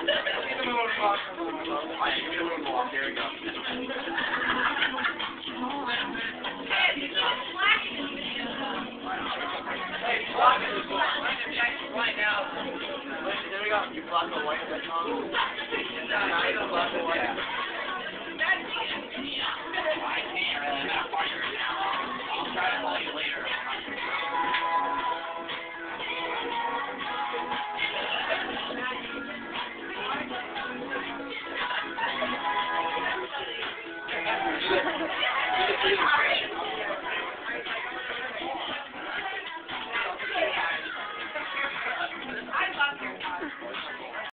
There we go. Hey, block it. Right now. There we go. You block the white. That's on. No, you don't block the white. I'll try to call you later. Thank you.